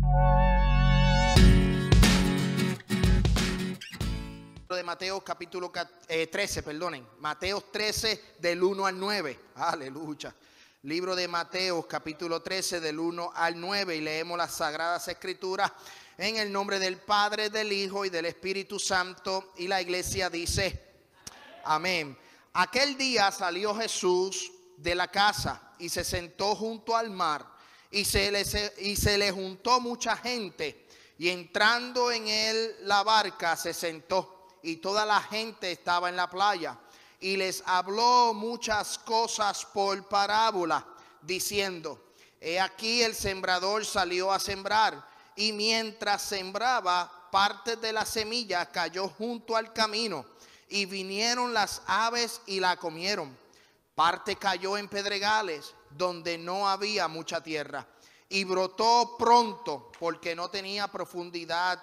De Mateo capítulo 13, perdonen, Mateo 13 del 1 al 9, aleluya. Libro de Mateo capítulo 13 del 1 al 9 y leemos las Sagradas Escrituras en el nombre del Padre, del Hijo y del Espíritu Santo, y la iglesia dice, amén. Aquel día salió Jesús de la casa y se sentó junto al mar y se le juntó mucha gente, y entrando en él la barca se sentó. Y toda la gente estaba en la playa, y les habló muchas cosas por parábola, diciendo: he aquí el sembrador salió a sembrar, y mientras sembraba, parte de la semilla cayó junto al camino, y vinieron las aves y la comieron. Parte cayó en pedregales, donde no había mucha tierra, y brotó pronto, porque no tenía profundidad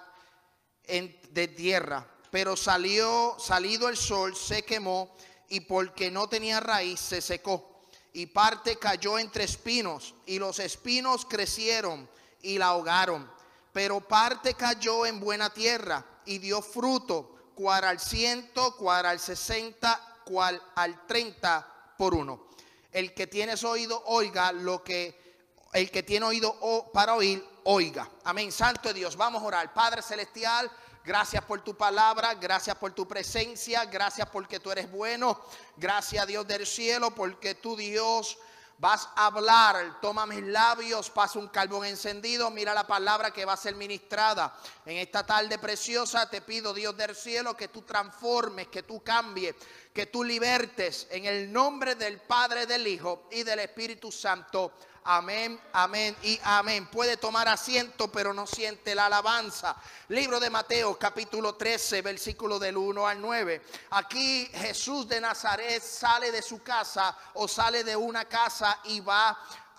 de tierra. Pero salido el sol se quemó, y porque no tenía raíz se secó. Y parte cayó entre espinos, y los espinos crecieron y la ahogaron. Pero parte cayó en buena tierra y dio fruto, cual al 100, cual al 60, cual al 30 por uno. El que tiene oído oiga el que tiene oído para oír, oiga. Amén. Santo Dios, vamos a orar. Padre celestial, gracias por tu palabra, gracias por tu presencia, gracias porque tú eres bueno, gracias Dios del cielo, porque tú, Dios, vas a hablar. Toma mis labios, pasa un carbón encendido, mira la palabra que va a ser ministrada en esta tarde preciosa. Te pido, Dios del cielo, que tú transformes, que tú cambies, que tú libertes, en el nombre del Padre, del Hijo y del Espíritu Santo. Amén, amén y amén. Puede tomar asiento, pero no siente la alabanza. Libro de Mateo capítulo 13, versículo del 1 al 9. Aquí Jesús de Nazaret sale de su casa, o sale de una casa, y va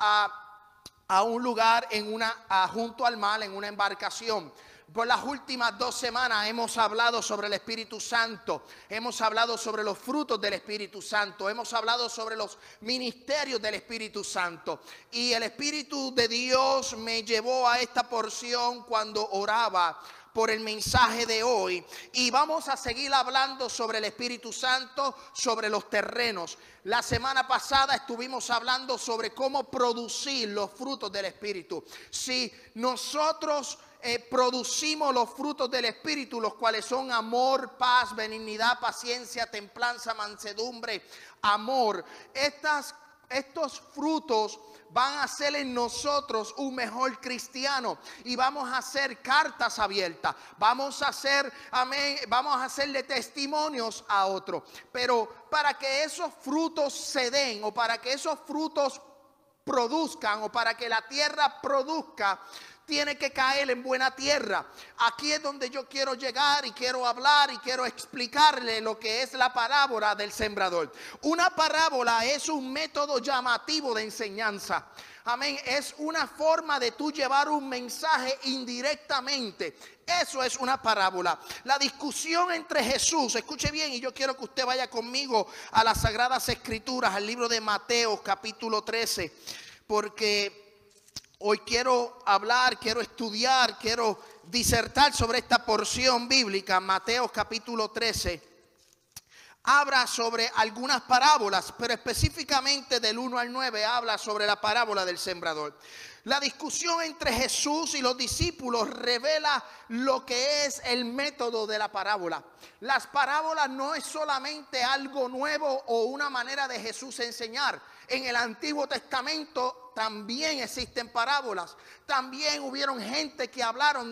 a un lugar junto al mar, en una embarcación. Por las últimas 2 semanas hemos hablado sobre el Espíritu Santo, hemos hablado sobre los frutos del Espíritu Santo, hemos hablado sobre los ministerios del Espíritu Santo, y el Espíritu de Dios me llevó a esta porción cuando oraba por el mensaje de hoy, y vamos a seguir hablando sobre el Espíritu Santo, sobre los terrenos. La semana pasada estuvimos hablando sobre cómo producir los frutos del Espíritu. Si nosotros producimos los frutos del Espíritu, los cuales son amor, paz, benignidad, paciencia, templanza, mansedumbre, amor, estos frutos van a hacer en nosotros un mejor cristiano, y vamos a hacer cartas abiertas, vamos a hacer, amén, vamos a hacerle testimonios a otros. Pero para que esos frutos se den, o para que esos frutos produzcan, o para que la tierra produzca, tiene que caer en buena tierra. Aquí es donde yo quiero llegar, y quiero hablar y quiero explicarle lo que es la parábola del sembrador. Una parábola es un método llamativo de enseñanza. Amén. Es una forma de tú llevar un mensaje indirectamente. Eso es una parábola. La discusión entre Jesús, escuche bien, y yo quiero que usted vaya conmigo a las Sagradas Escrituras, al libro de Mateo capítulo 13, porque hoy quiero hablar, quiero estudiar, quiero disertar sobre esta porción bíblica. Mateo capítulo 13 habla sobre algunas parábolas, pero específicamente del 1 al 9 habla sobre la parábola del sembrador. La discusión entre Jesús y los discípulos revela lo que es el método de la parábola. Las parábolas no es solamente algo nuevo o una manera de Jesús enseñar. En el Antiguo Testamento también existen parábolas. También hubieron gente que hablaron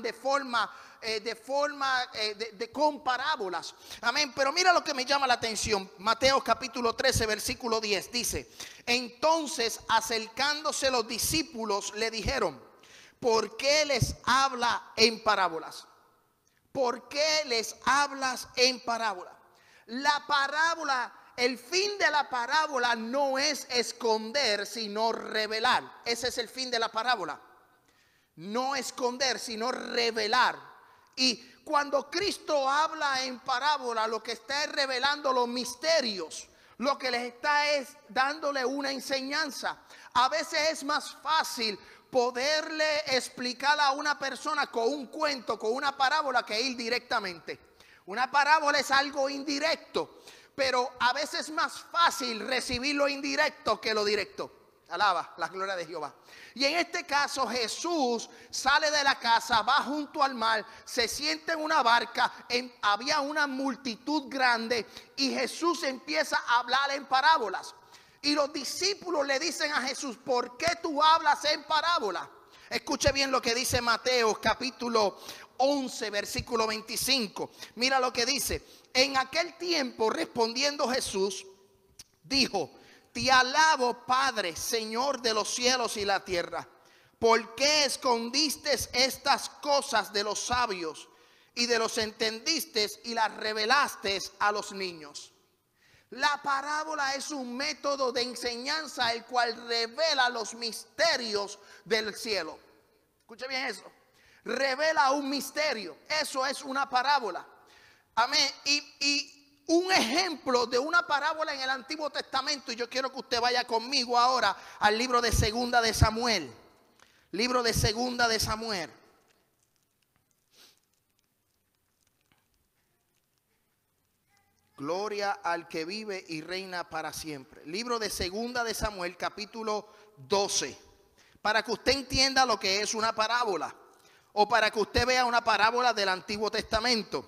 con parábolas. Amén. Pero mira lo que me llama la atención. Mateo capítulo 13 versículo 10 dice: entonces, acercándose los discípulos, le dijeron: ¿por qué les habla en parábolas? ¿Por qué les hablas en parábola? La parábola, el fin de la parábola no es esconder, sino revelar. Ese es el fin de la parábola. No esconder, sino revelar. Y cuando Cristo habla en parábola, lo que está es revelando los misterios. Lo que les está es dándole una enseñanza. A veces es más fácil poderle explicar a una persona con un cuento, con una parábola, que ir directamente. Una parábola es algo indirecto, pero a veces es más fácil recibir lo indirecto que lo directo. Alaba la gloria de Jehová. Y en este caso Jesús sale de la casa, va junto al mar, se sienta en una barca, había una multitud grande y Jesús empieza a hablar en parábolas. Y los discípulos le dicen a Jesús: ¿por qué tú hablas en parábola? Escuche bien lo que dice Mateo capítulo 11 versículo 25. Mira lo que dice: en aquel tiempo, respondiendo Jesús, dijo: te alabo, Padre, Señor de los cielos y la tierra, ¿por qué escondiste estas cosas de los sabios y de los entendiste y las revelaste a los niños? La parábola es un método de enseñanza el cual revela los misterios del cielo. Escuche bien eso. Revela un misterio. Eso es una parábola. Amén. Y un ejemplo de una parábola en el Antiguo Testamento, y yo quiero que usted vaya conmigo ahora al libro de Segunda de Samuel. Libro de Segunda de Samuel. Gloria al que vive y reina para siempre. Libro de Segunda de Samuel, capítulo 12. Para que usted entienda lo que es una parábola, o para que usted vea una parábola del Antiguo Testamento.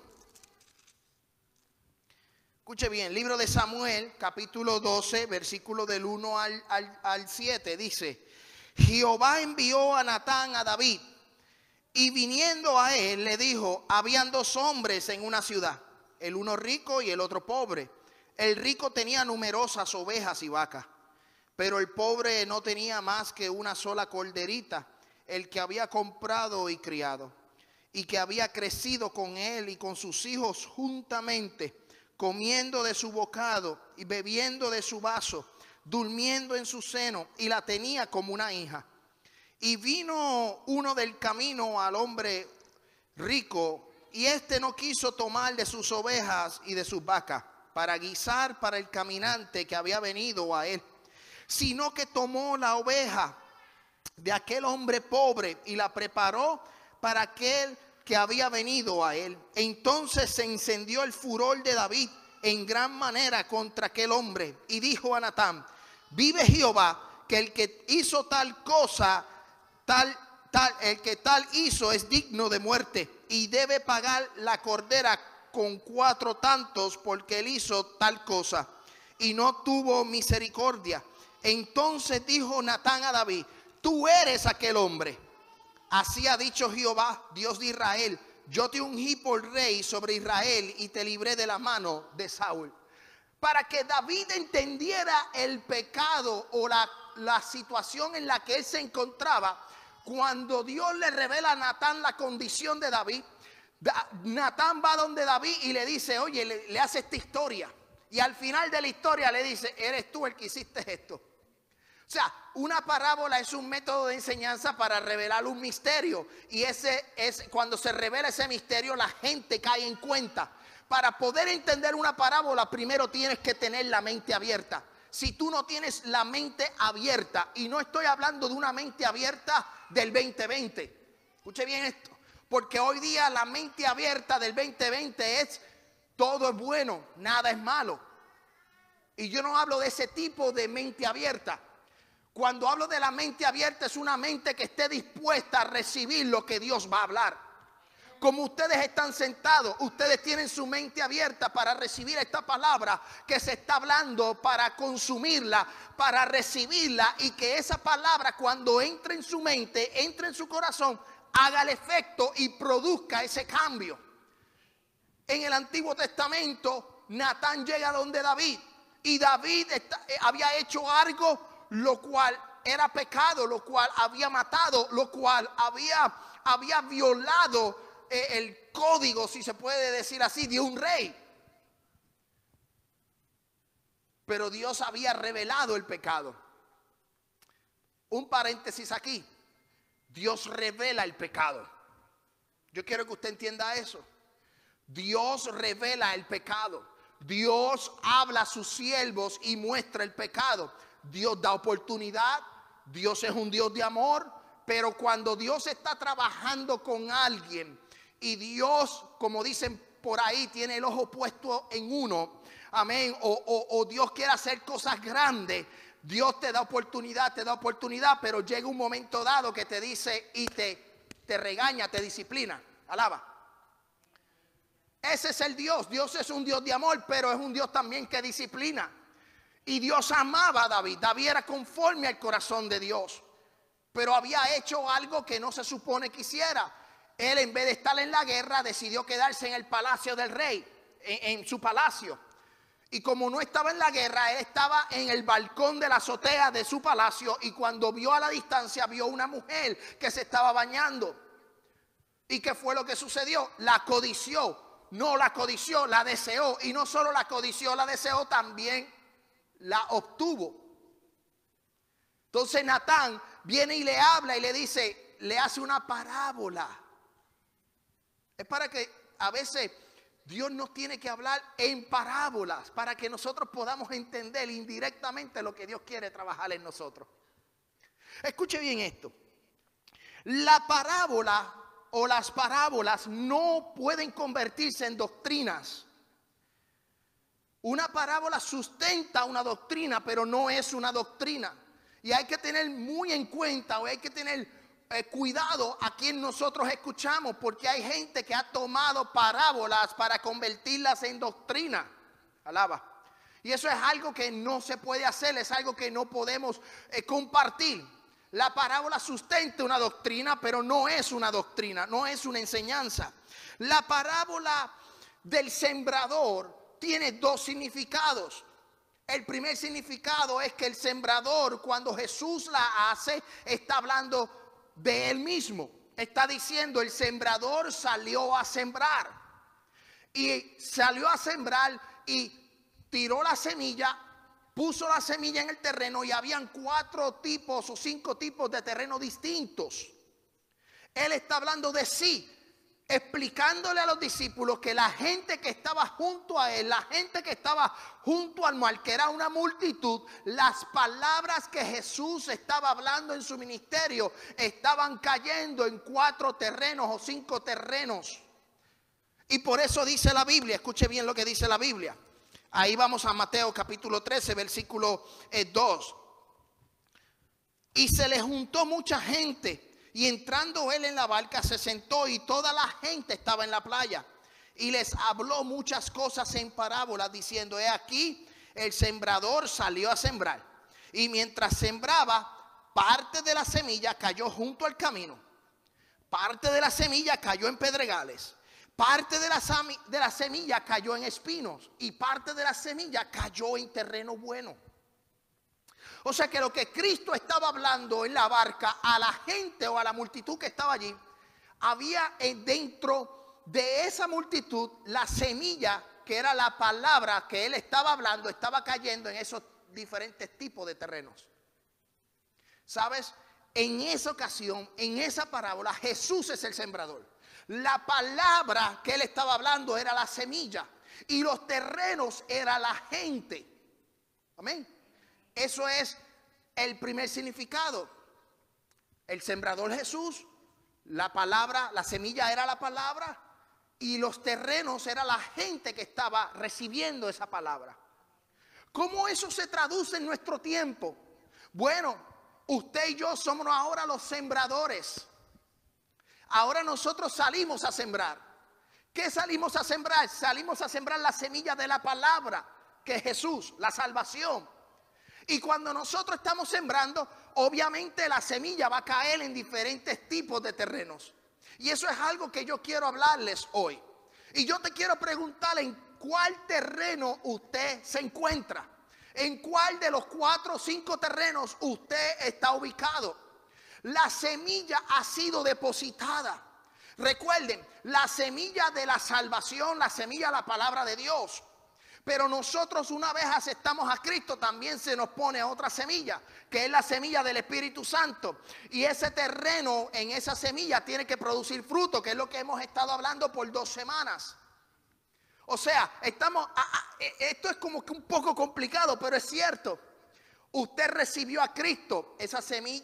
Escuche bien, libro de Samuel, capítulo 12, versículo del 1 al 7, dice: Jehová envió a Natán a David, y viniendo a él le dijo: habían dos hombres en una ciudad, el uno rico y el otro pobre. El rico tenía numerosas ovejas y vacas, pero el pobre no tenía más que una sola corderita, el que había comprado y criado, y que había crecido con él y con sus hijos juntamente, comiendo de su bocado y bebiendo de su vaso, durmiendo en su seno, y la tenía como una hija. Y vino uno del camino al hombre rico, y éste no quiso tomar de sus ovejas y de sus vacas para guisar para el caminante que había venido a él, sino que tomó la oveja de aquel hombre pobre y la preparó para aquel que había venido a él. Entonces se encendió el furor de David en gran manera contra aquel hombre, y dijo a Natán: vive Jehová, que el que hizo tal cosa, el que tal hizo es digno de muerte, y debe pagar la cordera con 4 tantos, porque él hizo tal cosa y no tuvo misericordia. Entonces dijo Natán a David: tú eres aquel hombre. Así ha dicho Jehová, Dios de Israel: yo te ungí por rey sobre Israel y te libré de la mano de Saúl. Para que David entendiera el pecado o la situación en la que él se encontraba, cuando Dios le revela a Natán la condición de David, Natán va donde David y le dice: oye, le hace esta historia, y al final de la historia le dice: eres tú el que hiciste esto. O sea, una parábola es un método de enseñanza para revelar un misterio, y ese es cuando se revela ese misterio, la gente cae en cuenta. Para poder entender una parábola, primero tienes que tener la mente abierta. Si tú no tienes la mente abierta, y no estoy hablando de una mente abierta del 2020, escuche bien esto, porque hoy día la mente abierta del 2020 es: todo es bueno, nada es malo. Y yo no hablo de ese tipo de mente abierta. Cuando hablo de la mente abierta, es una mente que esté dispuesta a recibir lo que Dios va a hablar. Como ustedes están sentados, ustedes tienen su mente abierta para recibir esta palabra que se está hablando, para consumirla, para recibirla, y que esa palabra, cuando entre en su mente, entre en su corazón, haga el efecto y produzca ese cambio. En el Antiguo Testamento, Natán llega donde David, y David había hecho algo lo cual era pecado, lo cual había matado, lo cual había violado el código, si se puede decir así, de un rey. Pero Dios había revelado el pecado. Un paréntesis aquí: Dios revela el pecado. Yo quiero que usted entienda eso. Dios revela el pecado. Dios habla a sus siervos y muestra el pecado. Dios da oportunidad. Dios es un Dios de amor, Pero cuando Dios está trabajando con alguien y Dios, como dicen por ahí, tiene el ojo puesto en uno, amén, o Dios quiere hacer cosas grandes, Dios te da oportunidad, pero llega un momento dado que te dice y te regaña, te disciplina. Alaba. Ese es el Dios. Dios es un Dios de amor, pero es un Dios también que disciplina. Y Dios amaba a David. David era conforme al corazón de Dios, pero había hecho algo que no se supone que hiciera. Él, en vez de estar en la guerra, decidió quedarse en el palacio del rey, en su palacio. Y como no estaba en la guerra, él estaba en el balcón de la azotea de su palacio, y cuando vio a la distancia, vio una mujer que se estaba bañando. ¿Y qué fue lo que sucedió? La codició. No la codició, la deseó. Y no solo la codició, la deseó, también la obtuvo. Entonces Natán viene y le habla y le dice, le hace una parábola. Es para que a veces Dios nos tiene que hablar en parábolas, para que nosotros podamos entender indirectamente lo que Dios quiere trabajar en nosotros. Escuche bien esto. La parábola o las parábolas no pueden convertirse en doctrinas. Una parábola sustenta una doctrina, pero no es una doctrina. Y hay que tener muy en cuenta, o hay que tener cuidado a quien nosotros escuchamos, porque hay gente que ha tomado parábolas para convertirlas en doctrina. Alaba. Y eso es algo que no se puede hacer, es algo que no podemos compartir. La parábola sustenta una doctrina, pero no es una doctrina, no es una enseñanza. La parábola del sembrador tiene dos significados. El primer significado es que el sembrador, cuando Jesús la hace, está hablando de él mismo. Está diciendo, el sembrador salió a sembrar. Y salió a sembrar y tiró la semilla, puso la semilla en el terreno, y habían 4 tipos o 5 tipos de terreno distintos. Él está hablando de sí, explicándole a los discípulos que la gente que estaba junto a él, la gente que estaba junto al mar, que era una multitud, las palabras que Jesús estaba hablando en su ministerio estaban cayendo en 4 terrenos o 5 terrenos. Y por eso dice la Biblia, escuche bien lo que dice la Biblia. Ahí vamos a Mateo capítulo 13, versículo 2. Y se le juntó mucha gente, y entrando él en la barca se sentó, y toda la gente estaba en la playa. Y les habló muchas cosas en parábolas, diciendo, he aquí, el sembrador salió a sembrar. Y mientras sembraba, parte de la semilla cayó junto al camino, parte de la semilla cayó en pedregales, parte de la semilla cayó en espinos, y parte de la semilla cayó en terreno bueno. O sea que lo que Cristo estaba hablando en la barca a la gente o a la multitud que estaba allí, había dentro de esa multitud la semilla, que era la palabra que él estaba hablando, estaba cayendo en esos diferentes tipos de terrenos. ¿Sabes? En esa ocasión, en esa parábola, Jesús es el sembrador. La palabra que él estaba hablando era la semilla, y los terrenos era la gente. Amén. Eso es el primer significado. El sembrador Jesús, la palabra, la semilla era la palabra, y los terrenos era la gente que estaba recibiendo esa palabra. ¿Cómo eso se traduce en nuestro tiempo? Bueno, usted y yo somos ahora los sembradores. Ahora nosotros salimos a sembrar. ¿Qué salimos a sembrar? Salimos a sembrar la semilla de la palabra, que es Jesús, la salvación. Y cuando nosotros estamos sembrando, obviamente la semilla va a caer en diferentes tipos de terrenos. Y eso es algo que yo quiero hablarles hoy. Y yo te quiero preguntar, ¿en cuál terreno usted se encuentra? ¿En cuál de los 4 o 5 terrenos usted está ubicado? La semilla ha sido depositada. Recuerden, la semilla de la salvación, la semilla de la palabra de Dios. Pero nosotros, una vez aceptamos a Cristo, también se nos pone otra semilla, que es la semilla del Espíritu Santo. Y ese terreno, en esa semilla, tiene que producir fruto, que es lo que hemos estado hablando por 2 semanas. O sea, esto es como que un poco complicado, pero es cierto. Usted recibió a Cristo, esa semilla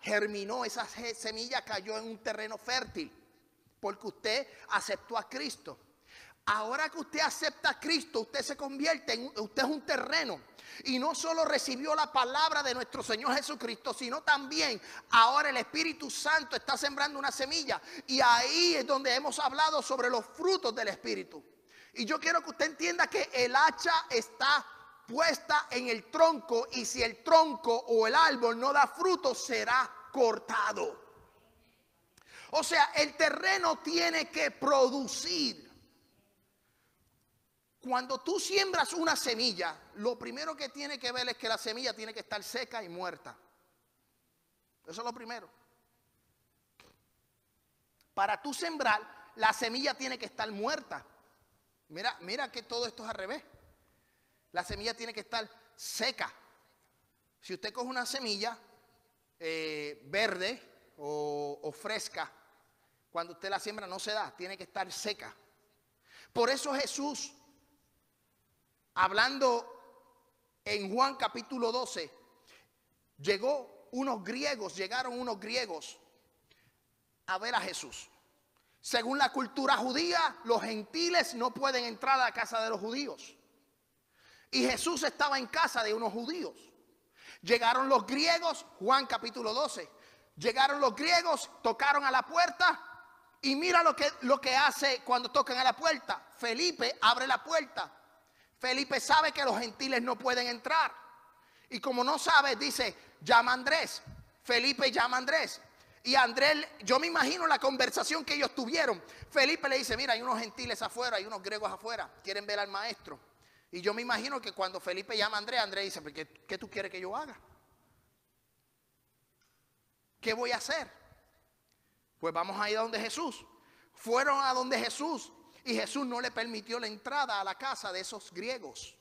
germinó, esa semilla cayó en un terreno fértil, porque usted aceptó a Cristo. Ahora que usted acepta a Cristo, usted se convierte en, usted es un terreno. Y no solo recibió la palabra de nuestro Señor Jesucristo, sino también ahora el Espíritu Santo está sembrando una semilla. Y ahí es donde hemos hablado sobre los frutos del Espíritu. Y yo quiero que usted entienda que el hacha está puesta en el tronco, y si el tronco o el árbol no da fruto, será cortado. O sea, el terreno tiene que producir. Cuando tú siembras una semilla, lo primero que tiene que ver es que la semilla tiene que estar seca y muerta. Eso es lo primero. Para tú sembrar, la semilla tiene que estar muerta. Mira que todo esto es al revés. La semilla tiene que estar seca. Si usted coge una semilla verde o fresca, cuando usted la siembra no se da, tiene que estar seca. Por eso Jesús, hablando en Juan capítulo 12, llegaron unos griegos a ver a Jesús. Según la cultura judía, los gentiles no pueden entrar a la casa de los judíos. Y Jesús estaba en casa de unos judíos. Llegaron los griegos, Juan capítulo 12. Llegaron los griegos, tocaron a la puerta. Y mira lo que hace cuando tocan a la puerta. Felipe abre la puerta. Felipe sabe que los gentiles no pueden entrar. Y como no sabe, dice, llama a Andrés. Felipe llama a Andrés. Y Andrés, yo me imagino la conversación que ellos tuvieron. Felipe le dice, mira, hay unos gentiles afuera, hay unos griegos afuera, quieren ver al maestro. Y yo me imagino que cuando Felipe llama a Andrés, Andrés dice, ¿qué tú quieres que yo haga? ¿Qué voy a hacer? Pues vamos a ir a donde Jesús. Fueron a donde Jesús y Jesús no le permitió la entrada a la casa de esos griegos.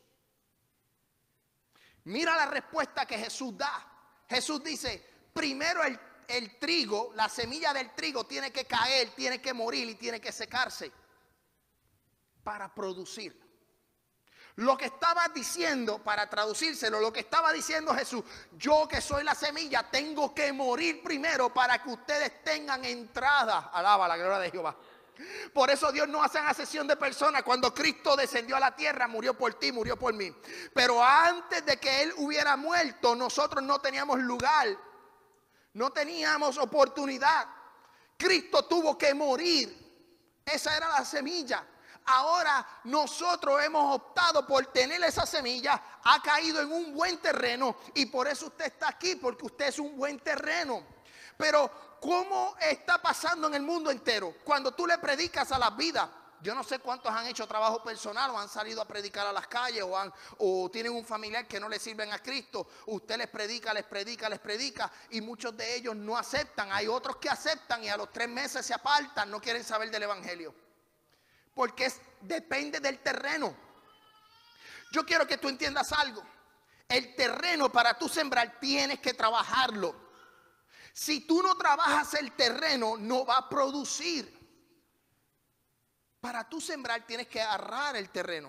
Mira la respuesta que Jesús da. Jesús dice, primero el trigo, la semilla del trigo tiene que caer, tiene que morir y tiene que secarse para producir. Lo que estaba diciendo, para traducírselo, lo que estaba diciendo Jesús, yo que soy la semilla, tengo que morir primero para que ustedes tengan entrada. Alaba la gloria de Jehová. Por eso Dios no hace acepción de personas. Cuando Cristo descendió a la tierra, murió por ti, murió por mí. Pero antes de que Él hubiera muerto, nosotros no teníamos lugar, no teníamos oportunidad. Cristo tuvo que morir. Esa era la semilla. Ahora nosotros hemos optado por tener esa semilla, ha caído en un buen terreno y por eso usted está aquí, porque usted es un buen terreno. Pero ¿cómo está pasando en el mundo entero? Cuando tú le predicas a las vidas, yo no sé cuántos han hecho trabajo personal o han salido a predicar a las calles o tienen un familiar que no le sirven a Cristo. Usted les predica y muchos de ellos no aceptan. Hay otros que aceptan y a los 3 meses se apartan, no quieren saber del evangelio. Porque depende del terreno. Yo quiero que tú entiendas algo. El terreno, para tú sembrar, tienes que trabajarlo. Si tú no trabajas el terreno, no va a producir. Para tú sembrar, tienes que agarrar el terreno.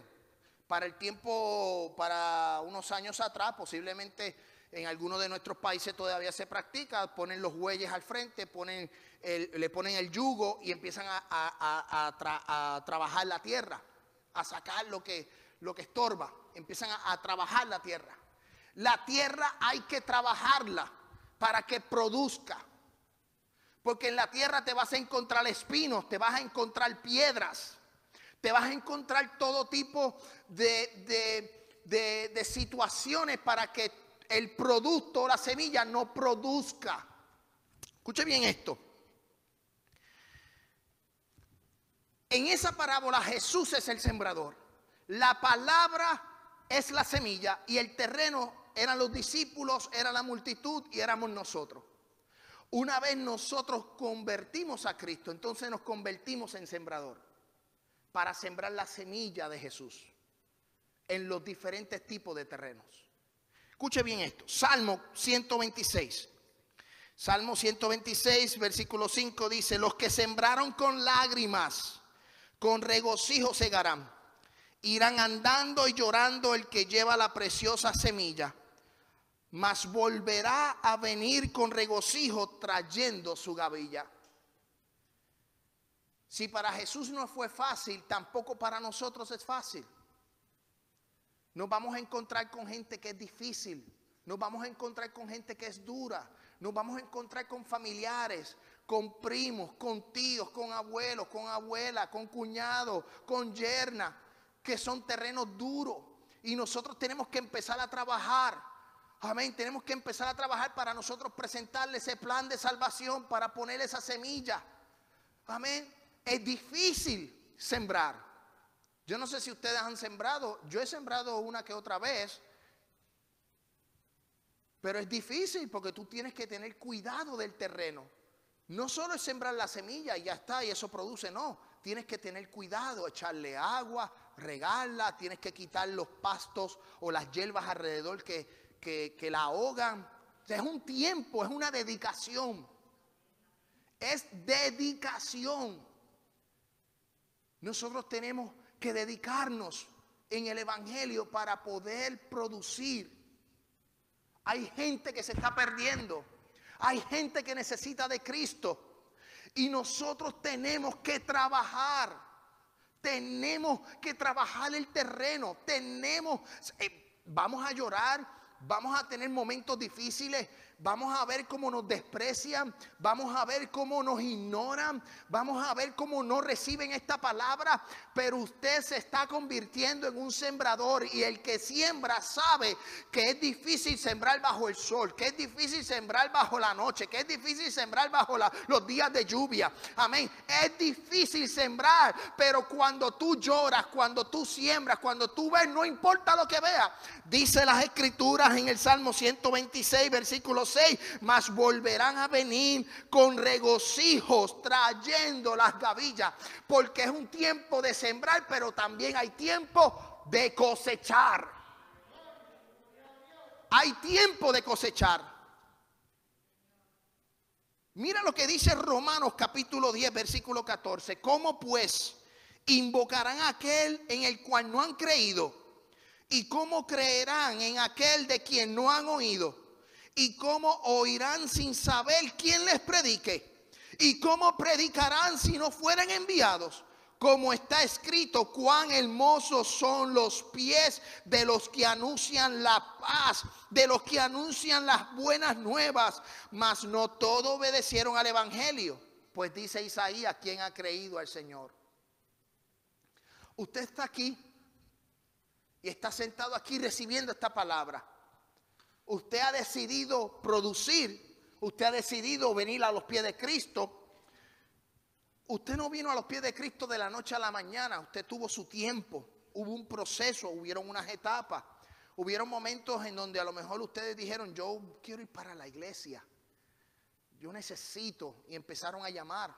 Para unos años atrás, posiblemente en algunos de nuestros países todavía se practica, ponen los bueyes al frente, le ponen el yugo y empiezan a trabajar la tierra, a sacar lo que estorba, empiezan a trabajar la tierra. La tierra hay que trabajarla para que produzca, porque en la tierra te vas a encontrar espinos, te vas a encontrar piedras, te vas a encontrar todo tipo de situaciones para que el producto o la semilla no produzca. Escuche bien esto. En esa parábola Jesús es el sembrador, la palabra es la semilla y el terreno eran los discípulos, era la multitud y éramos nosotros. Una vez nosotros convertimos a Cristo, entonces nos convertimos en sembrador para sembrar la semilla de Jesús en los diferentes tipos de terrenos. Escuche bien esto, Salmo 126. Salmo 126, versículo 5 dice, los que sembraron con lágrimas, con regocijo segarán. Irán andando y llorando el que lleva la preciosa semilla. mas volverá a venir con regocijo trayendo su gavilla. Si para Jesús no fue fácil, tampoco para nosotros es fácil. Nos vamos a encontrar con gente que es difícil. Nos vamos a encontrar con gente que es dura. Nos vamos a encontrar con familiares, con primos, con tíos, con abuelos, con abuelas, con cuñados, con yernas, que son terrenos duros. Y nosotros tenemos que empezar a trabajar. Amén. Tenemos que empezar a trabajar para nosotros presentarle ese plan de salvación, para poner esa semilla. Amén. Es difícil sembrar. Yo no sé si ustedes han sembrado. Yo he sembrado una que otra vez. Pero es difícil porque tú tienes que tener cuidado del terreno. No solo es sembrar la semilla y ya está, y eso produce, no. Tienes que tener cuidado, echarle agua, regarla, tienes que quitar los pastos o las hierbas alrededor que la ahogan. O sea, es un tiempo, es una dedicación. Es dedicación. Nosotros tenemos que dedicarnos en el evangelio para poder producir. Hay gente que se está perdiendo. Hay gente que necesita de Cristo. Y nosotros tenemos que trabajar. Tenemos que trabajar el terreno. Vamos a llorar. Vamos a tener momentos difíciles. Vamos a ver cómo nos desprecian. Vamos a ver cómo nos ignoran. Vamos a ver cómo no reciben esta palabra. Pero usted se está convirtiendo en un sembrador. Y el que siembra sabe que es difícil sembrar bajo el sol. Que es difícil sembrar bajo la noche. Que es difícil sembrar bajo los días de lluvia. Amén. Es difícil sembrar. Pero cuando tú lloras, cuando tú siembras, cuando tú ves, no importa lo que veas. Dice las escrituras en el Salmo 126, versículo 6, mas volverán a venir con regocijos trayendo las gavillas, porque es un tiempo de sembrar, pero también hay tiempo de cosechar. Hay tiempo de cosechar. Mira lo que dice Romanos capítulo 10, versículo 14. ¿Cómo pues invocarán a aquel en el cual no han creído? ¿Y cómo creerán en aquel de quien no han oído? ¿Y cómo oirán sin saber quién les predique? ¿Y cómo predicarán si no fueran enviados? Como está escrito, cuán hermosos son los pies de los que anuncian la paz, de los que anuncian las buenas nuevas. Mas no todos obedecieron al evangelio. Pues dice Isaías, ¿quién ha creído al Señor? Usted está aquí y está sentado aquí recibiendo esta palabra. Usted ha decidido producir. Usted ha decidido venir a los pies de Cristo. Usted no vino a los pies de Cristo de la noche a la mañana. Usted tuvo su tiempo. Hubo un proceso, hubieron unas etapas. Hubieron momentos en donde a lo mejor ustedes dijeron, yo quiero ir para la iglesia. Yo necesito. Y empezaron a llamar.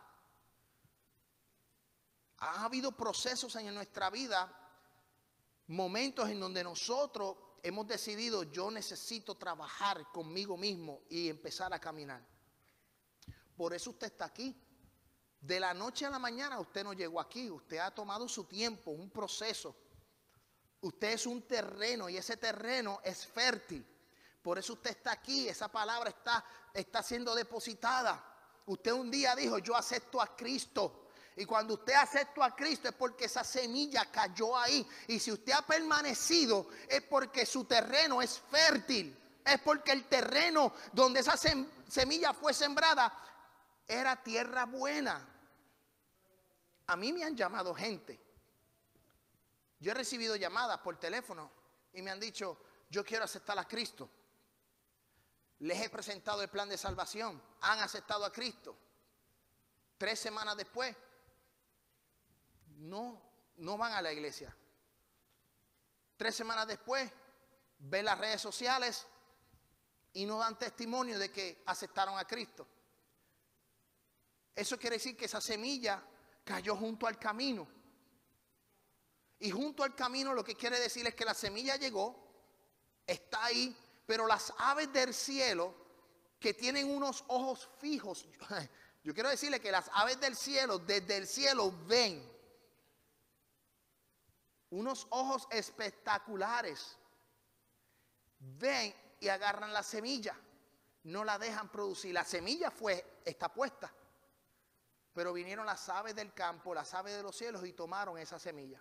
Ha habido procesos en nuestra vida, momentos en donde nosotros hemos decidido, yo necesito trabajar conmigo mismo y empezar a caminar. Por eso usted está aquí. De la noche a la mañana usted no llegó aquí. Usted ha tomado su tiempo, un proceso. Usted es un terreno y ese terreno es fértil. Por eso usted está aquí. Esa palabra está siendo depositada. Usted un día dijo, yo acepto a Cristo. Y cuando usted aceptó a Cristo es porque esa semilla cayó ahí. Y si usted ha permanecido es porque su terreno es fértil. Es porque el terreno donde esa semilla fue sembrada era tierra buena. A mí me han llamado gente. Yo he recibido llamadas por teléfono y me han dicho, yo quiero aceptar a Cristo. Les he presentado el plan de salvación. Han aceptado a Cristo. 3 semanas después, no van a la iglesia. 3 semanas después, ven las redes sociales y no dan testimonio de que aceptaron a Cristo. Eso quiere decir que esa semilla cayó junto al camino. Y junto al camino lo que quiere decir es que la semilla llegó, está ahí, pero las aves del cielo que tienen unos ojos fijos, yo quiero decirle que las aves del cielo, desde el cielo ven unos ojos espectaculares. Ven y agarran la semilla. No la dejan producir. La semilla está puesta. Pero vinieron las aves del campo, las aves de los cielos y tomaron esa semilla.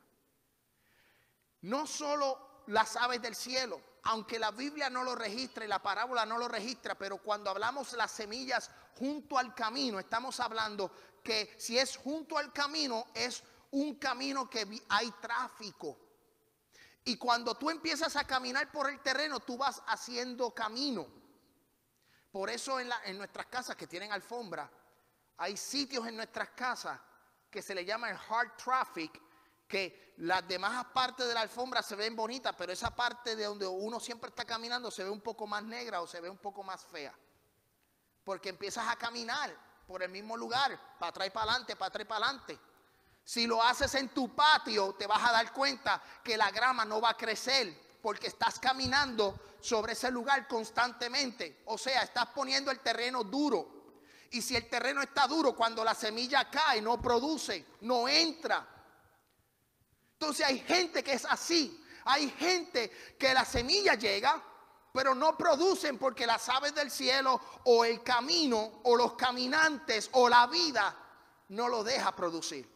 No solo las aves del cielo, aunque la Biblia no lo registra y la parábola no lo registra, pero cuando hablamos las semillas junto al camino, estamos hablando que si es junto al camino, es un camino que hay tráfico. Y cuando tú empiezas a caminar por el terreno, tú vas haciendo camino. Por eso en nuestras casas que tienen alfombra, hay sitios en nuestras casas que se le llama el hard traffic, que las demás partes de la alfombra se ven bonitas, pero esa parte de donde uno siempre está caminando se ve un poco más negra o se ve un poco más fea. Porque empiezas a caminar por el mismo lugar, para atrás y para adelante, para atrás y para adelante. Si lo haces en tu patio, te vas a dar cuenta que la grama no va a crecer, porque estás caminando sobre ese lugar constantemente. O sea, estás poniendo el terreno duro. Y si el terreno está duro, cuando la semilla cae, no produce, no entra. Entonces hay gente que es así. Hay gente que la semilla llega, pero no producen porque las aves del cielo o el camino o los caminantes o la vida no lo deja producir.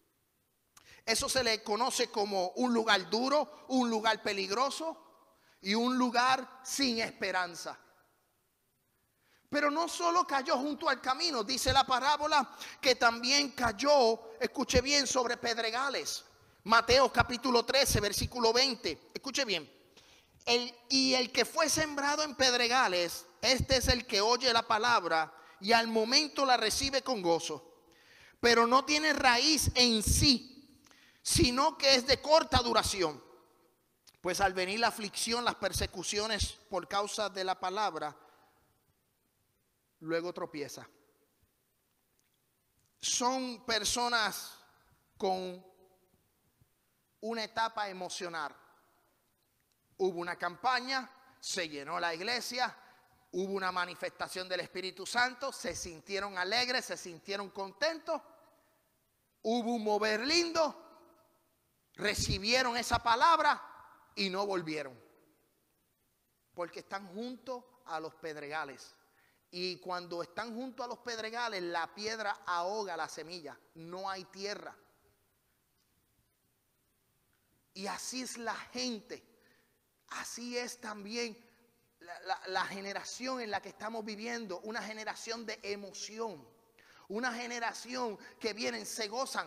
Eso se le conoce como un lugar duro, un lugar peligroso y un lugar sin esperanza. Pero no solo cayó junto al camino, dice la parábola que también cayó, escuche bien, sobre pedregales. Mateo capítulo 13, versículo 20, escuche bien. El que fue sembrado en pedregales, este es el que oye la palabra y al momento la recibe con gozo, pero no tiene raíz en sí, sino que es de corta duración. Pues al venir la aflicción, las persecuciones por causa de la palabra, luego tropieza. Son personas con una etapa emocional. Hubo una campaña, se llenó la iglesia, hubo una manifestación del Espíritu Santo, se sintieron alegres, se sintieron contentos, hubo un mover lindo, recibieron esa palabra y no volvieron. Porque están junto a los pedregales. Y cuando están junto a los pedregales, la piedra ahoga la semilla, no hay tierra. Y así es la gente, así es también la generación en la que estamos viviendo, una generación de emoción, una generación que vienen, se gozan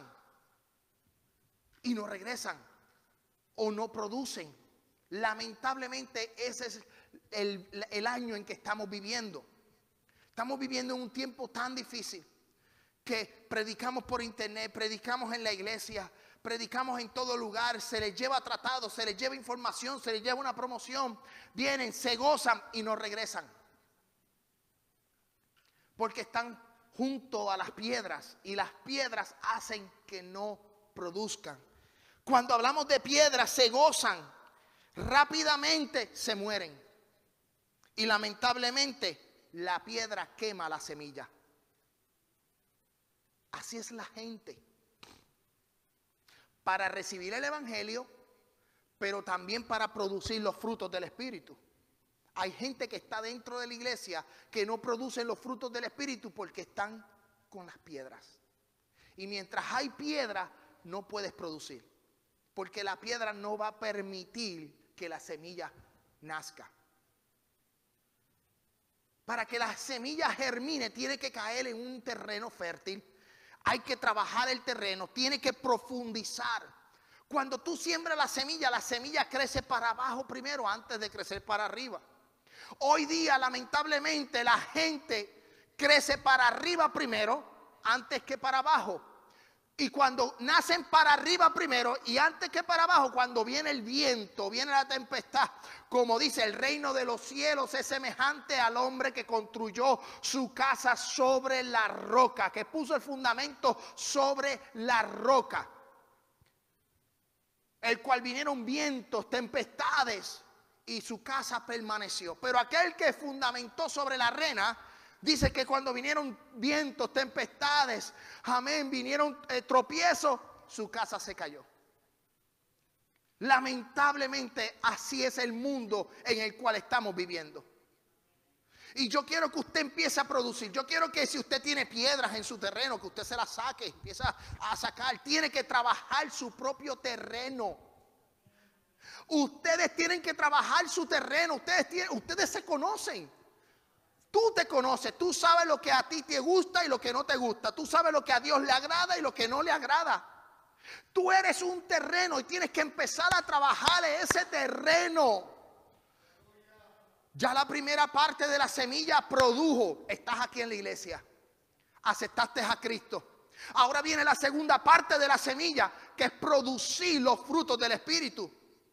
y no regresan o no producen. Lamentablemente ese es el año en que estamos viviendo. Estamos viviendo en un tiempo tan difícil que predicamos por internet, predicamos en la iglesia, predicamos en todo lugar, se les lleva tratado, se les lleva información, se les lleva una promoción. Vienen, se gozan y no regresan. Porque están junto a las piedras y las piedras hacen que no produzcan. Cuando hablamos de piedras, se gozan, rápidamente se mueren. Y lamentablemente la piedra quema la semilla. Así es la gente. Para recibir el evangelio, pero también para producir los frutos del Espíritu. Hay gente que está dentro de la iglesia que no producen los frutos del Espíritu porque están con las piedras. Y mientras hay piedra, no puedes producir. Porque la piedra no va a permitir que la semilla nazca. Para que la semilla germine, tiene que caer en un terreno fértil. Hay que trabajar el terreno, tiene que profundizar. Cuando tú siembras la semilla crece para abajo primero antes de crecer para arriba. Hoy día, lamentablemente, la gente crece para arriba primero antes que para abajo. Y cuando nacen para arriba primero y antes que para abajo, cuando viene el viento, viene la tempestad, como dice, el reino de los cielos es semejante al hombre que construyó su casa sobre la roca, que puso el fundamento sobre la roca, el cual vinieron vientos, tempestades y su casa permaneció. Pero aquel que fundamentó sobre la arena, dice que cuando vinieron vientos, tempestades, amén, vinieron tropiezos, su casa se cayó. Lamentablemente así es el mundo en el cual estamos viviendo. Y yo quiero que usted empiece a producir. Yo quiero que si usted tiene piedras en su terreno, que usted se las saque, empieza a sacar. Tiene que trabajar su propio terreno. Ustedes tienen que trabajar su terreno. Ustedes se conocen. Tú te conoces. Tú sabes lo que a ti te gusta y lo que no te gusta. Tú sabes lo que a Dios le agrada y lo que no le agrada. Tú eres un terreno y tienes que empezar a trabajar ese terreno. Ya la primera parte de la semilla produjo. Estás aquí en la iglesia. Aceptaste a Cristo. Ahora viene la segunda parte de la semilla, que es producir los frutos del Espíritu.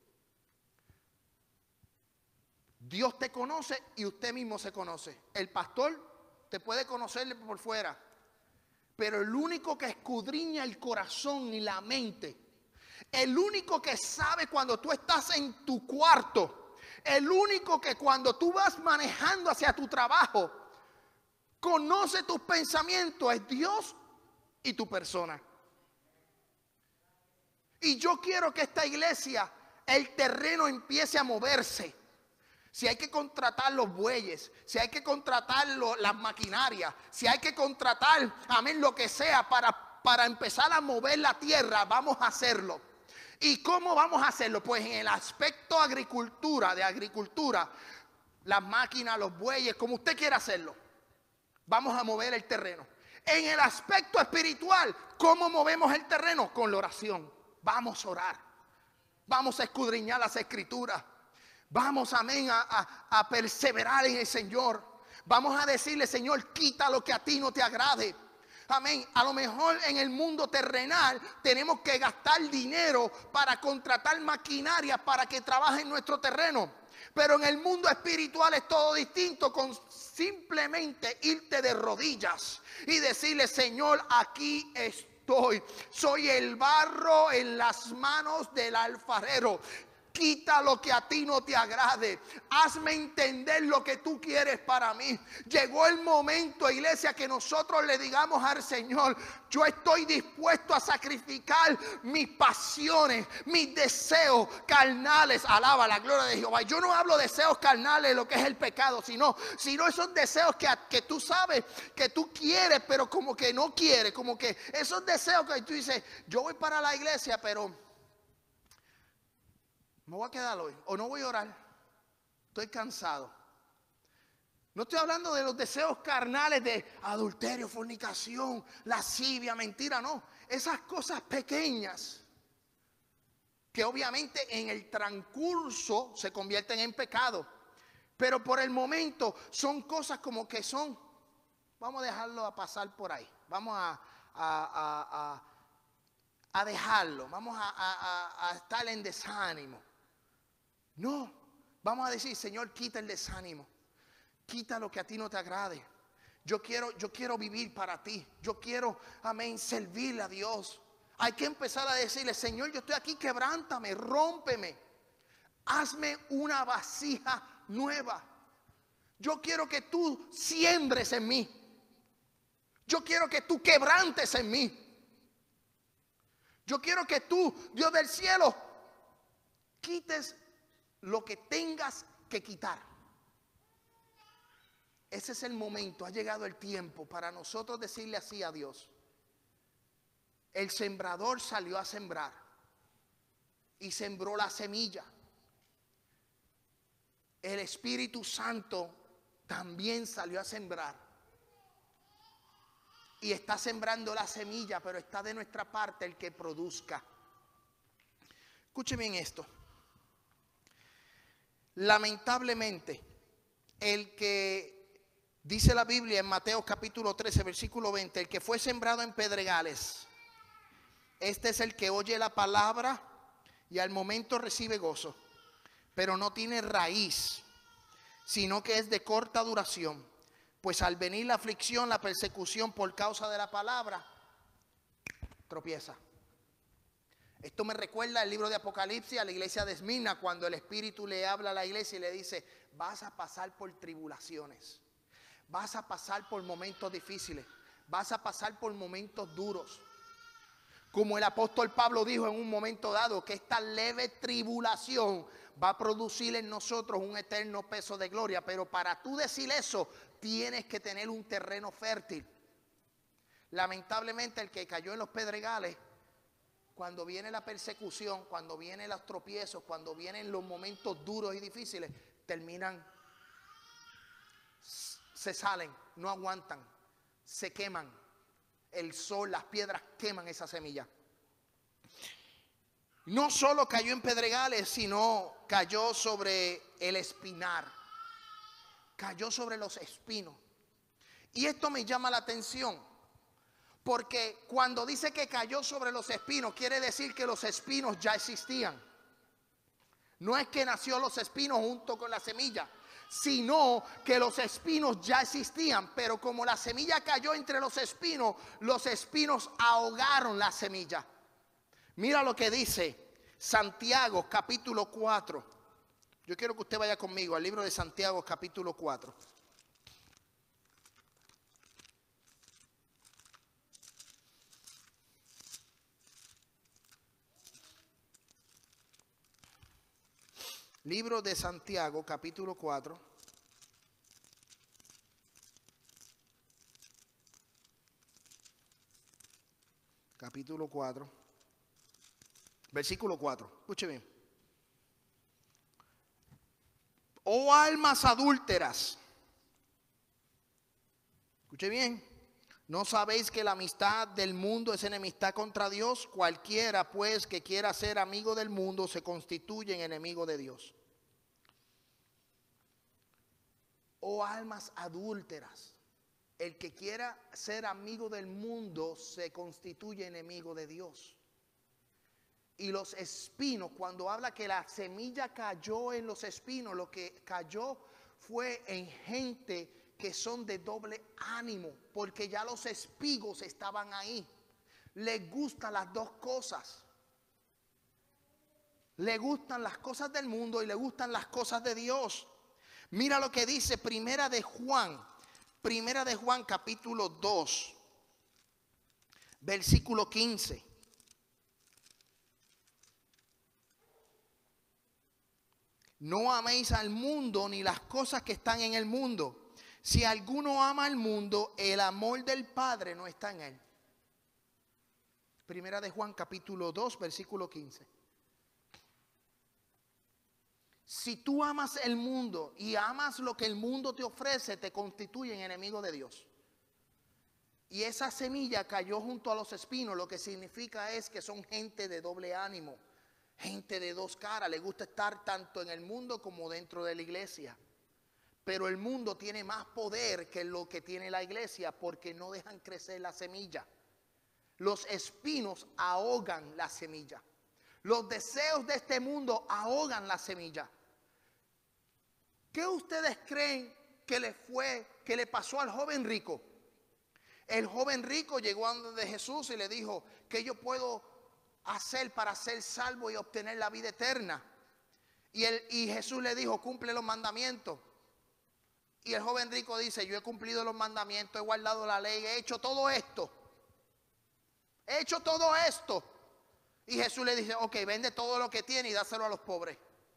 Dios te conoce y usted mismo se conoce. El pastor te puede conocer por fuera, pero el único que escudriña el corazón y la mente, el único que sabe cuando tú estás en tu cuarto, el único que cuando tú vas manejando hacia tu trabajo, conoce tus pensamientos, es Dios y tu persona. Y yo quiero que esta iglesia, el terreno empiece a moverse. Si hay que contratar los bueyes, si hay que contratar las maquinarias, si hay que contratar, amén, lo que sea para empezar a mover la tierra, vamos a hacerlo. ¿Y cómo vamos a hacerlo? Pues en el aspecto de agricultura, las máquinas, los bueyes, como usted quiera hacerlo. Vamos a mover el terreno. En el aspecto espiritual, ¿cómo movemos el terreno? Con la oración. Vamos a orar. Vamos a escudriñar las escrituras. Vamos, amén, a perseverar en el Señor. Vamos a decirle, Señor, quita lo que a ti no te agrade. Amén. A lo mejor en el mundo terrenal tenemos que gastar dinero para contratar maquinaria para que trabaje en nuestro terreno. Pero en el mundo espiritual es todo distinto, con simplemente irte de rodillas y decirle, Señor, aquí estoy. Soy el barro en las manos del alfarero. Quita lo que a ti no te agrade. Hazme entender lo que tú quieres para mí. Llegó el momento, iglesia, que nosotros le digamos al Señor, yo estoy dispuesto a sacrificar mis pasiones, mis deseos carnales. Alaba la gloria de Jehová. Yo no hablo de deseos carnales, lo que es el pecado, sino esos deseos que tú sabes que tú quieres, pero como que no quieres. Como que esos deseos que tú dices, yo voy para la iglesia, pero me voy a quedar hoy, o no voy a orar, estoy cansado. No estoy hablando de los deseos carnales de adulterio, fornicación, lascivia, mentira, no. Esas cosas pequeñas que obviamente en el transcurso se convierten en pecado. Pero por el momento son cosas como que son, vamos a dejarlo a pasar por ahí. Vamos a dejarlo, vamos a estar en desánimo. No, vamos a decir, Señor, quita el desánimo. Quita lo que a ti no te agrade. Yo quiero vivir para ti. Yo quiero, amén, servirle a Dios. Hay que empezar a decirle, Señor, yo estoy aquí, quebrántame, rómpeme. Hazme una vasija nueva. Yo quiero que tú siembres en mí. Yo quiero que tú quebrantes en mí. Yo quiero que tú, Dios del cielo, quites lo que tengas que quitar. Ese es el momento, ha llegado el tiempo para nosotros decirle así a Dios. El sembrador salió a sembrar y sembró la semilla. El Espíritu Santo también salió a sembrar y está sembrando la semilla, pero está de nuestra parte el que produzca. Escúcheme en esto. Lamentablemente, el que dice la Biblia en Mateo capítulo 13, versículo 20, el que fue sembrado en pedregales, este es el que oye la palabra y al momento recibe gozo, pero no tiene raíz, sino que es de corta duración, pues al venir la aflicción, la persecución por causa de la palabra, tropieza. Esto me recuerda el libro de Apocalipsis a la iglesia de Esmirna, cuando el Espíritu le habla a la iglesia y le dice, vas a pasar por tribulaciones, vas a pasar por momentos difíciles, vas a pasar por momentos duros. Como el apóstol Pablo dijo en un momento dado, que esta leve tribulación va a producir en nosotros un eterno peso de gloria. Pero para tú decir eso, tienes que tener un terreno fértil. Lamentablemente el que cayó en los pedregales, cuando viene la persecución, cuando vienen los tropiezos, cuando vienen los momentos duros y difíciles, terminan, se salen, no aguantan, se queman. El sol, las piedras queman esa semilla. No solo cayó en pedregales, sino cayó sobre el espinar. Cayó sobre los espinos. Y esto me llama la atención, porque cuando dice que cayó sobre los espinos, quiere decir que los espinos ya existían. No es que nació los espinos junto con la semilla, sino que los espinos ya existían, pero como la semilla cayó entre los espinos ahogaron la semilla. Mira lo que dice Santiago capítulo 4. Yo quiero que usted vaya conmigo al libro de Santiago capítulo 4. Libro de Santiago, capítulo 4. Capítulo 4. Versículo 4. Escuche bien. Oh almas adúlteras. Escuche bien. ¿No sabéis que la amistad del mundo es enemistad contra Dios? Cualquiera pues que quiera ser amigo del mundo se constituye en enemigo de Dios. Oh almas adúlteras, el que quiera ser amigo del mundo se constituye enemigo de Dios. Y los espinos, cuando habla que la semilla cayó en los espinos, lo que cayó fue en gente que son de doble ánimo, porque ya los espigos estaban ahí. Les gustan las dos cosas. Le gustan las cosas del mundo y le gustan las cosas de Dios. Mira lo que dice Primera de Juan capítulo 2, versículo 15. No améis al mundo ni las cosas que están en el mundo. Si alguno ama al mundo, el amor del Padre no está en él. Primera de Juan capítulo 2, versículo 15. Si tú amas el mundo y amas lo que el mundo te ofrece, te constituyen enemigo de Dios. Y esa semilla cayó junto a los espinos, lo que significa es que son gente de doble ánimo, gente de dos caras. Le gusta estar tanto en el mundo como dentro de la iglesia. Pero el mundo tiene más poder que lo que tiene la iglesia, porque no dejan crecer la semilla. Los espinos ahogan la semilla. Los deseos de este mundo ahogan la semilla. ¿Qué ustedes creen que le pasó al joven rico? El joven rico llegó a donde Jesús y le dijo: ¿qué yo puedo hacer para ser salvo y obtener la vida eterna? Y Jesús le dijo: cumple los mandamientos. Y el joven rico dice: yo he cumplido los mandamientos, he guardado la ley, he hecho todo esto. He hecho todo esto. Y Jesús le dice: ok, vende todo lo que tiene y dáselo a los pobres.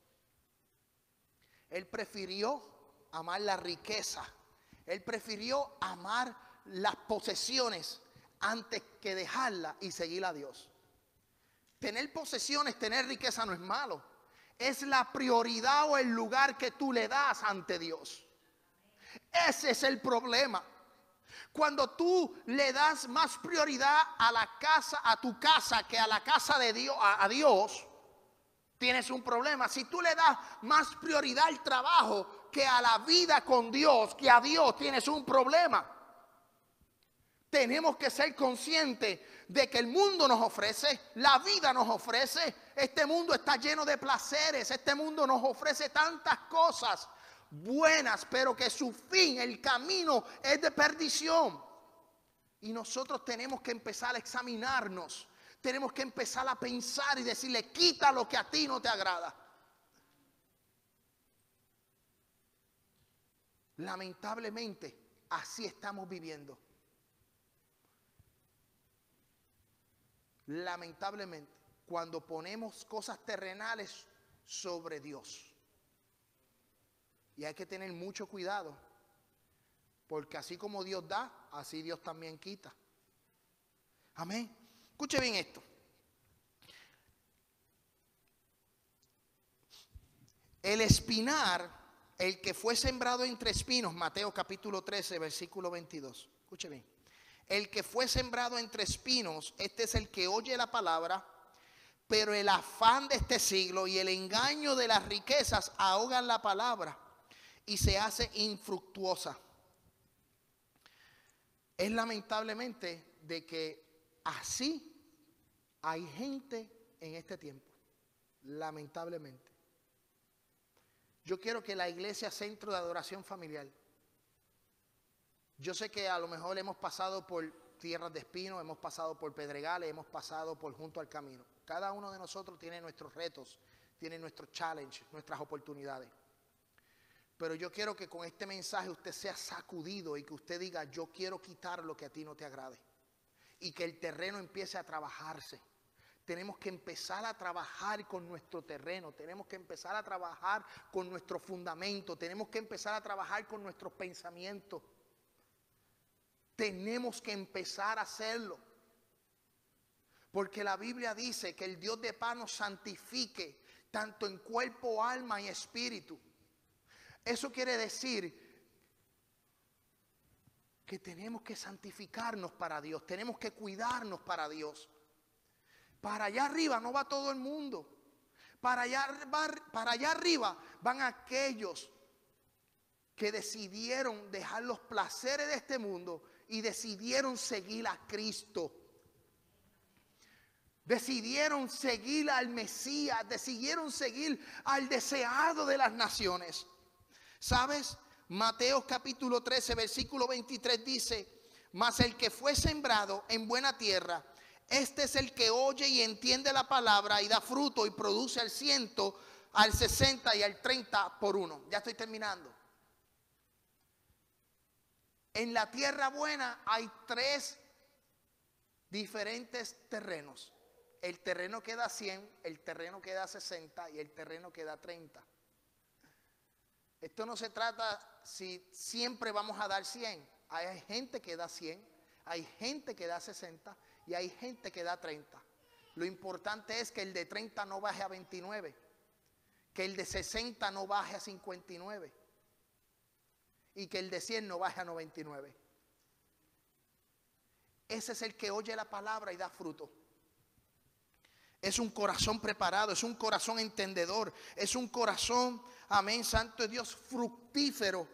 Él prefirió amar la riqueza. Él prefirió amar las posesiones antes que dejarla y seguir a Dios. Tener posesiones, tener riqueza no es malo. Es la prioridad o el lugar que tú le das ante Dios. Ese es el problema. Cuando tú le das más prioridad a la casa, a tu casa, que a la casa de Dios, a Dios, tienes un problema. Si tú le das más prioridad al trabajo que a la vida con Dios, que a Dios, tienes un problema. Tenemos que ser conscientes de que el mundo nos ofrece, la vida nos ofrece. Este mundo está lleno de placeres. Este mundo nos ofrece tantas cosas buenas, pero que su fin, el camino, es de perdición. Y nosotros tenemos que empezar a examinarnos. Tenemos que empezar a pensar y decirle: quita lo que a ti no te agrada. Lamentablemente, así estamos viviendo. lamentablemente, cuando ponemos cosas terrenales sobre Dios. Y hay que tener mucho cuidado, porque así como Dios da, así Dios también quita. Amén. Escuche bien esto. El espinar, el que fue sembrado entre espinos, Mateo capítulo 13, versículo 22. Escuche bien. El que fue sembrado entre espinos, este es el que oye la palabra, pero el afán de este siglo y el engaño de las riquezas ahogan la palabra y se hace infructuosa. Es lamentablemente de que así hay gente en este tiempo. Lamentablemente. Yo quiero que la iglesia Centro de Adoración Familiar, yo sé que a lo mejor hemos pasado por tierras de espinos, hemos pasado por pedregales, hemos pasado por junto al camino. Cada uno de nosotros tiene nuestros retos, tiene nuestros challenges, nuestras oportunidades. Pero yo quiero que con este mensaje usted sea sacudido y que usted diga, yo quiero quitar lo que a ti no te agrade. Y que el terreno empiece a trabajarse. Tenemos que empezar a trabajar con nuestro terreno, tenemos que empezar a trabajar con nuestro fundamento, tenemos que empezar a trabajar con nuestros pensamientos. Tenemos que empezar a hacerlo. Porque la Biblia dice que el Dios de paz nos santifique tanto en cuerpo, alma y espíritu. Eso quiere decir que tenemos que santificarnos para Dios, tenemos que cuidarnos para Dios. Para allá arriba no va todo el mundo. Para allá arriba van aquellos que decidieron dejar los placeres de este mundo y decidieron seguir a Cristo. Decidieron seguir al Mesías, decidieron seguir al deseado de las naciones. ¿Sabes? Mateo capítulo 13, versículo 23 dice, mas el que fue sembrado en buena tierra, este es el que oye y entiende la palabra y da fruto y produce al 100, al 60 y al 30 por uno. Ya estoy terminando. En la tierra buena hay 3 diferentes terrenos. El terreno que da 100, el terreno que da 60 y el terreno que da 30. Esto no se trata si siempre vamos a dar 100. Hay gente que da 100, hay gente que da 60 y hay gente que da 30. Lo importante es que el de 30 no baje a 29, que el de 60 no baje a 59 y que el de 100 no baje a 99. Ese es el que oye la palabra y da fruto. Es un corazón preparado, es un corazón entendedor, es un corazón, amén, santo de Dios, fructífero.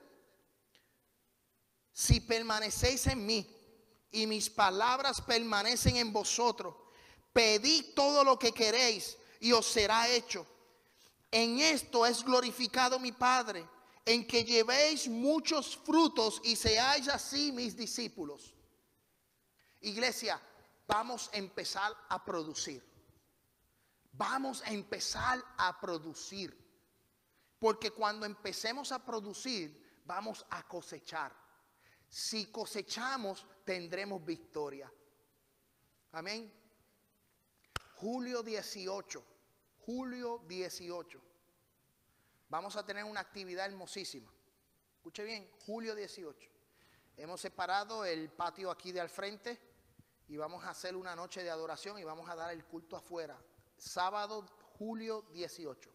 Si permanecéis en mí y mis palabras permanecen en vosotros, pedid todo lo que queréis y os será hecho. En esto es glorificado mi Padre, en que llevéis muchos frutos y seáis así mis discípulos. Iglesia, vamos a empezar a producir. Vamos a empezar a producir. Porque cuando empecemos a producir, vamos a cosechar. Si cosechamos, tendremos victoria. Amén. Julio 18. Julio 18. Vamos a tener una actividad hermosísima. Escuche bien, julio 18. Hemos separado el patio aquí de al frente y vamos a hacer una noche de adoración y vamos a dar el culto afuera. Sábado, julio 18.